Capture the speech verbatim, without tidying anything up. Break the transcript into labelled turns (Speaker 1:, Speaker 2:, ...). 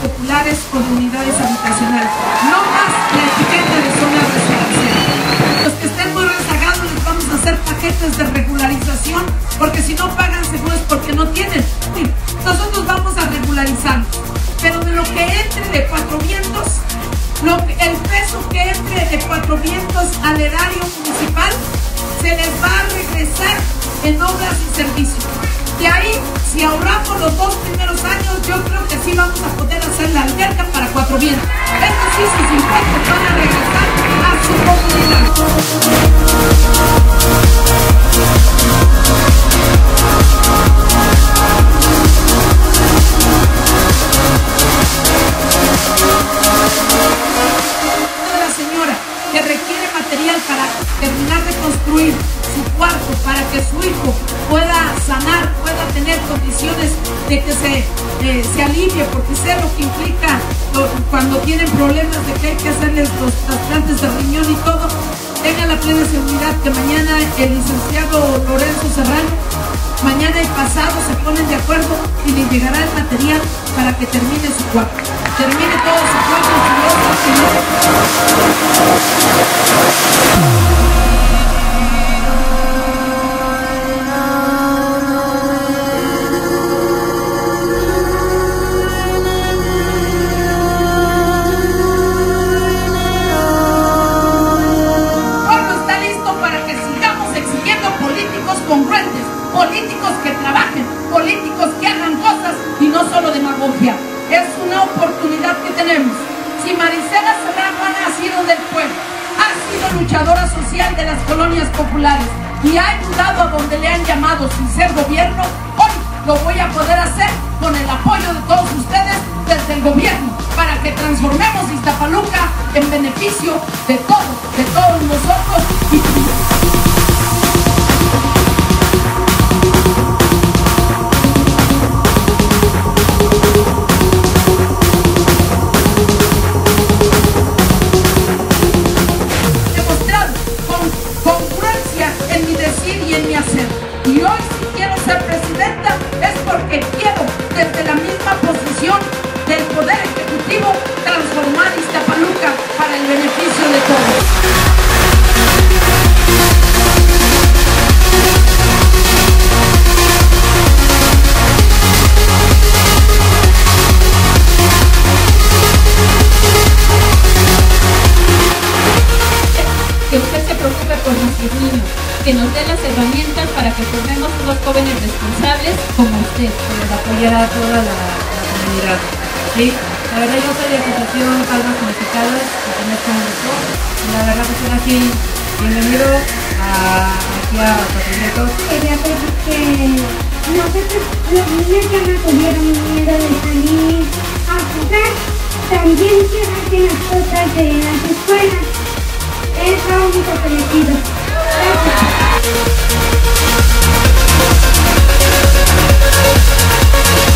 Speaker 1: populares o de unidades habitacionales. No más la etiqueta de zona residencial. Los que estén muy rezagados les vamos a hacer paquetes de regularización, porque si no pagan seguro es porque no tienen. Nosotros vamos a regularizar, pero de lo que entre de Cuatro Vientos, lo que, el peso que entre de Cuatro Vientos al erario municipal se les va a regresar en obras y servicios. De ahí, si ahorramos los dos primeros años, yo creo que sí vamos a poder hacer la alberca para Cuatro Vientos. Es así, sus impuestos van a regresar a su comunidad. La señora que requiere material para terminar de construir su cuarto, para que su hijo pueda sanar, pueda tener condiciones de que se, eh, se alivie, porque sé lo que implica lo, cuando tienen problemas de que hay que hacerles los trasplantes de riñón y todo. Tenga la plena seguridad que mañana el licenciado Lorenzo Serrano, mañana y pasado se ponen de acuerdo y le llegará el material para que termine su cuarto. Termine todo su cuarto y congruentes, políticos que trabajen, políticos que hagan cosas y no solo demagogia. Es una oportunidad que tenemos. Si Marisela Serrano ha nacido del pueblo, ha sido luchadora social de las colonias populares y ha ayudado a donde le han llamado sin ser gobierno, hoy lo voy a poder hacer con el apoyo de todos ustedes desde el gobierno, para que transformemos Iztapaluca en beneficio de todos, de todos nosotros y Y hoy si quiero ser presidenta es porque quiero desde la misma posición del Poder Ejecutivo transformar Iztapaluca para el beneficio de todos.
Speaker 2: Que usted se preocupe por nuestros niños, que nos dé las herramientas para que formemos unos jóvenes responsables como usted.
Speaker 3: Pues apoyar a toda la, la comunidad. Sí, la verdad yo soy de Asociación Palmas Musicales, que pertenezco a un grupo. La verdad pues ahora sí, bienvenido a, aquí a Cuatro Vientos.
Speaker 4: Quería pedir que nosotros, los niños ya no tuvieron miedo de salir a jugar, también que hacen las cosas de las escuelas. Es lo único que le pido. Gracias.